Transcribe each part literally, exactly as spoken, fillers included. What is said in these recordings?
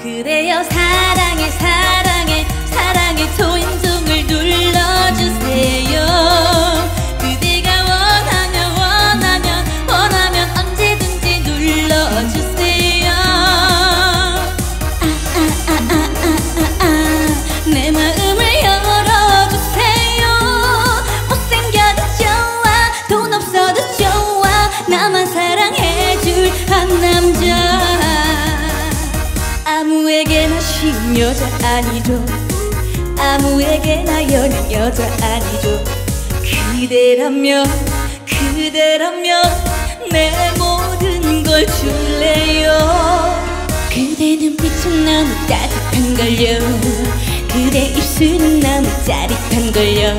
그대여 사랑해 사랑해 사랑해 초인종을 눌러주세요. 그대가 원하면 원하면 원하면 언제든지 눌러주세요. 아아아아아아 내 마음을 열어주세요. 못생겨도 좋아 돈 없어도 좋아 나만 사랑해줄 한 남자. 아무에게나 쉬운 여자 아니죠. 아무에게나 여는 여자 아니죠. 그대라면 그대라면 내 모든 걸 줄래요. 그대 눈빛은 너무 따뜻한걸요. 그대 입술은 너무 짜릿한걸요.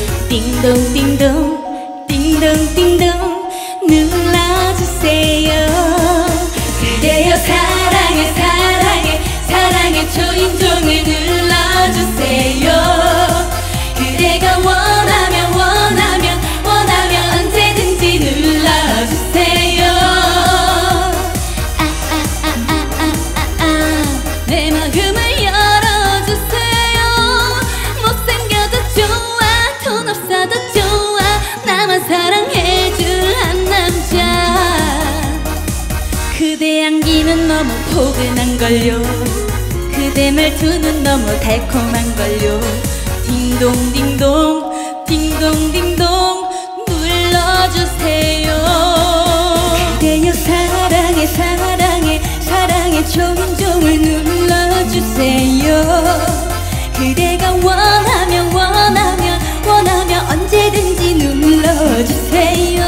띵동띵동 띵동띵동 눌러주세요. 그대여 사랑해 사랑해 사랑해 초인종을 눌러주세요. 그대가 원하면 원하면 원하면 언제든지 눌러주세요. 아아아아아아아 내 마음을 열어주세요. 못생겨도 좋아 돈 없어도 좋아 나만 사랑해줄 한 남자. 그대 향기는 너무 포근한걸요. 그대 말투는 너무 달콤한걸요. 딩동딩동 딩동딩동 눌러주세요. 그대여 사랑해 사랑해 사랑해 초인종을 눌러주세요. 그대가 원하면 원하면 원하면 언제든지 눌러주세요.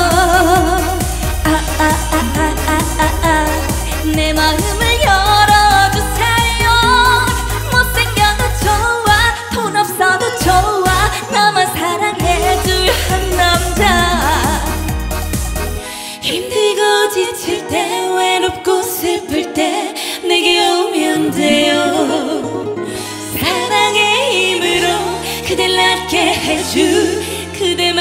아아아아아아 내 마음을 열어주세요. 못생겨도 좋아 돈 없어도 좋아 나만 사랑해줄 한 남자. 힘들고 지칠 때 외롭고 슬플 때 내게 오면 돼요. 사랑의 힘으로 그댈 낫게 해줄 그대